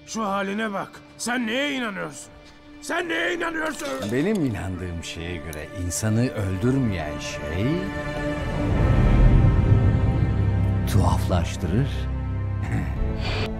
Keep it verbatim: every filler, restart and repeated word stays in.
Şu haline bak. Sen neye inanıyorsun? Sen neye inanıyorsun? Benim inandığım şeye göre insanı öldürmeyen şey... tuhaflaştırır.